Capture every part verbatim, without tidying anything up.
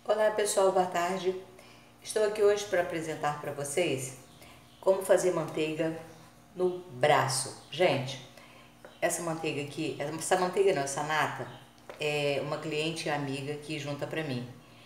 Olá pessoal, boa tarde. Estou aqui hoje para apresentar para vocês como fazer manteiga no braço. Gente, essa manteiga aqui, essa manteiga não, essa nata, é uma cliente amiga que junta para mim.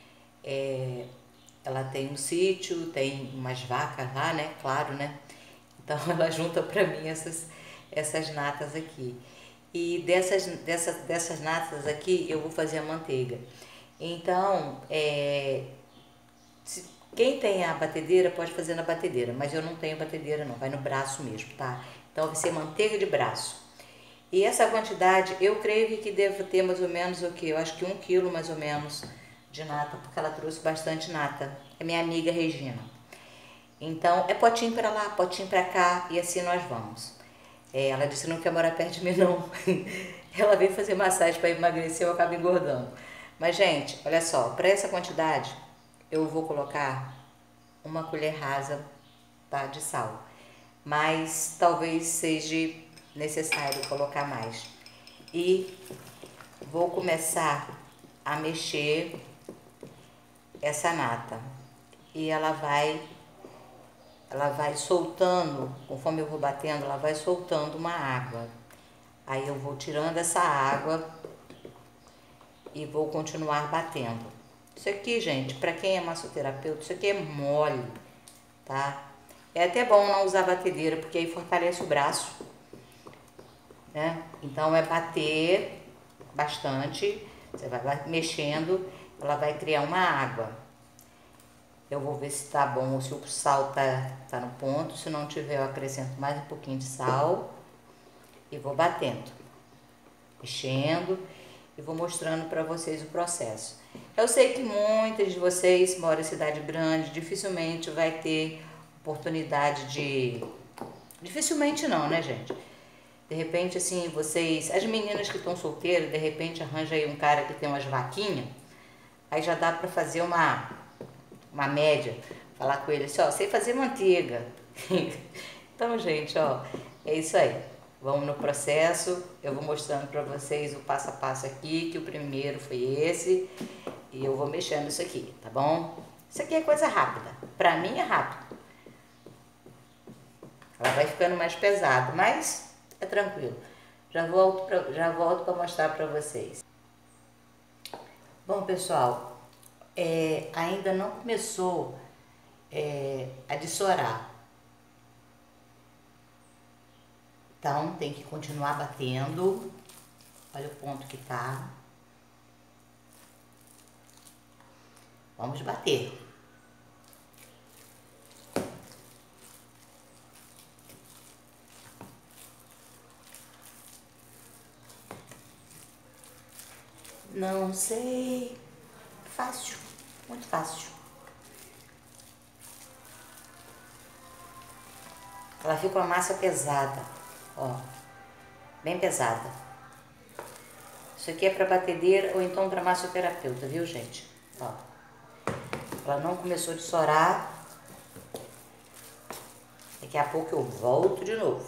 É, ela tem um sítio, tem umas vacas lá, né? Claro, né? Então ela junta para mim essas, essas natas aqui. E dessas, dessas, dessas natas aqui eu vou fazer a manteiga. Então, é, se, quem tem a batedeira pode fazer na batedeira, mas eu não tenho batedeira não, vai no braço mesmo, tá? Então vai ser manteiga de braço. E essa quantidade, eu creio que deve ter mais ou menos o que? Eu acho que um quilo mais ou menos de nata, porque ela trouxe bastante nata. É minha amiga Regina. Então, é potinho pra lá, potinho pra cá, e assim nós vamos. É, ela disse que não quer morar perto de mim não. Ela veio fazer massagem para emagrecer, eu acabo engordando. Mas, gente, olha só, para essa quantidade, eu vou colocar uma colher rasa, tá, de sal. Mas talvez seja necessário colocar mais. E vou começar a mexer essa nata. E ela vai, ela vai soltando, conforme eu vou batendo, ela vai soltando uma água. Aí eu vou tirando essa água e vou continuar batendo. Isso aqui, gente, para quem é massoterapeuta, isso aqui é mole, tá? É até bom não usar batedeira, porque aí fortalece o braço, né? Então é bater bastante, você vai mexendo, ela vai criar uma água. Eu vou ver se tá bom, se o sal tá, tá no ponto, se não tiver eu acrescento mais um pouquinho de sal e vou batendo, mexendo. E vou mostrando para vocês o processo. Eu sei que muitas de vocês moram em cidade grande, dificilmente vai ter oportunidade de... Dificilmente não, né, gente? De repente, assim, vocês... As meninas que estão solteiras, de repente arranja aí um cara que tem umas vaquinhas, aí já dá para fazer uma, uma média. Falar com ele assim, ó, sei fazer manteiga. Então, gente, ó, é isso aí. Vamos no processo, eu vou mostrando para vocês o passo a passo aqui, que o primeiro foi esse, e eu vou mexendo isso aqui, tá bom? Isso aqui é coisa rápida, pra mim é rápido. Ela vai ficando mais pesada, mas é tranquilo. Já volto pra, já volto para mostrar para vocês. Bom, pessoal, é, ainda não começou é, a dissorar. Então, tem que continuar batendo. Olha o ponto que tá. Vamos bater. Não sei. Fácil. Muito fácil. Ela fica uma massa pesada. Ó. Bem pesada. Isso aqui é para batedeira ou então para massoterapeuta, viu, gente? Ó. Ela não começou a dissorar. Daqui a pouco eu volto de novo.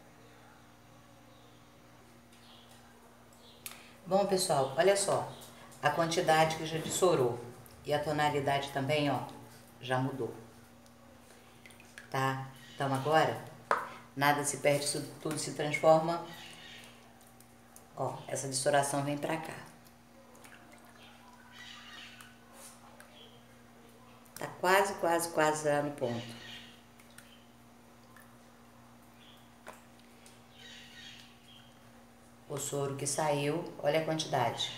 Bom, pessoal, olha só. A quantidade que já dissorou. E a tonalidade também, ó, já mudou. Tá? Então agora, nada se perde, isso tudo se transforma. Ó, essa dissoração vem pra cá. Tá quase, quase, quase lá no ponto. O soro que saiu, olha a quantidade.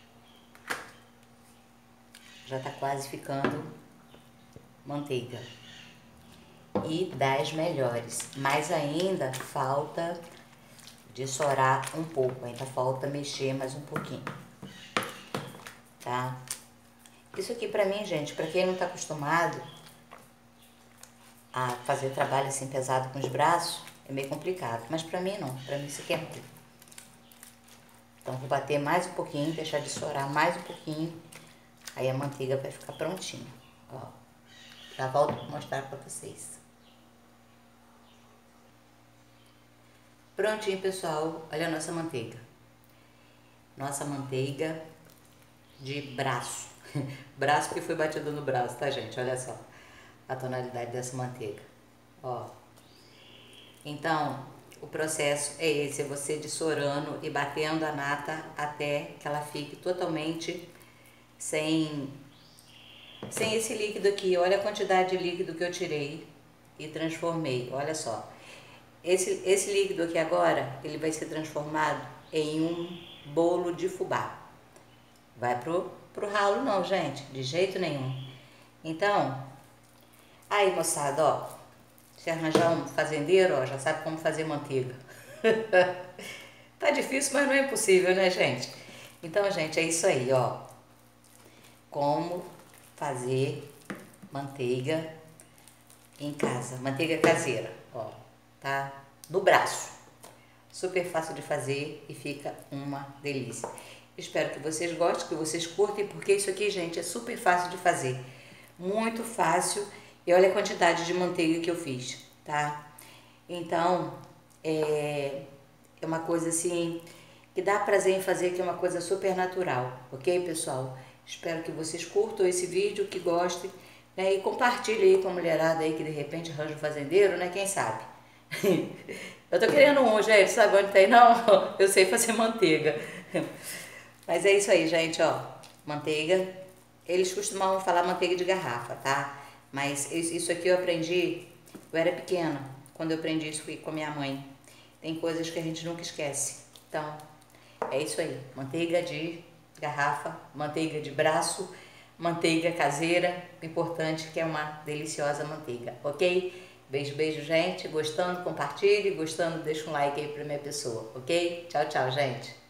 Já tá quase ficando manteiga. E das melhores. Mas ainda falta dissorar um pouco. Ainda falta mexer mais um pouquinho. Tá? Isso aqui pra mim, gente, pra quem não tá acostumado a fazer trabalho assim pesado com os braços, é meio complicado. Mas pra mim não, pra mim isso aqui é ruim. Então vou bater mais um pouquinho, deixar dissorar mais um pouquinho. Aí a manteiga vai ficar prontinha. Ó, já volto pra mostrar pra vocês. Prontinho, pessoal. Olha a nossa manteiga. Nossa manteiga de braço. Braço porque foi batido no braço, tá, gente? Olha só a tonalidade dessa manteiga. Ó. Então, o processo é esse, é você dissorando e batendo a nata até que ela fique totalmente sem, sem esse líquido aqui. Olha a quantidade de líquido que eu tirei e transformei, olha só. Esse, esse líquido aqui agora, ele vai ser transformado em um bolo de fubá. Vai pro, pro ralo não, gente, de jeito nenhum. Então, aí moçada, ó, se arranjar um fazendeiro, ó, já sabe como fazer manteiga. Tá difícil, mas não é impossível, né, gente? Então, gente, é isso aí, ó. Como fazer manteiga em casa, manteiga caseira, ó, tá? No braço. Super fácil de fazer e fica uma delícia. Espero que vocês gostem, que vocês curtem, porque isso aqui, gente, é super fácil de fazer. Muito fácil. E olha a quantidade de manteiga que eu fiz, tá? Então, é, é uma coisa assim, que dá prazer em fazer, que é uma coisa super natural, ok, pessoal? Espero que vocês curtam esse vídeo, que gostem, né? E compartilhem aí com a mulherada aí, que de repente arranja um fazendeiro, né? Quem sabe? Eu tô querendo um, gente, sabe onde tem? Não, eu sei fazer manteiga. Mas é isso aí, gente, ó, manteiga. Eles costumavam falar manteiga de garrafa, tá? Mas isso aqui eu aprendi, eu era pequena, quando eu aprendi isso com a minha mãe. Tem coisas que a gente nunca esquece. Então, é isso aí, manteiga de garrafa, manteiga de braço, manteiga caseira, o importante é que é uma deliciosa manteiga, ok? Beijo, beijo, gente. Gostando, compartilhe. Gostando, deixa um like aí pra minha pessoa, ok? Tchau, tchau, gente.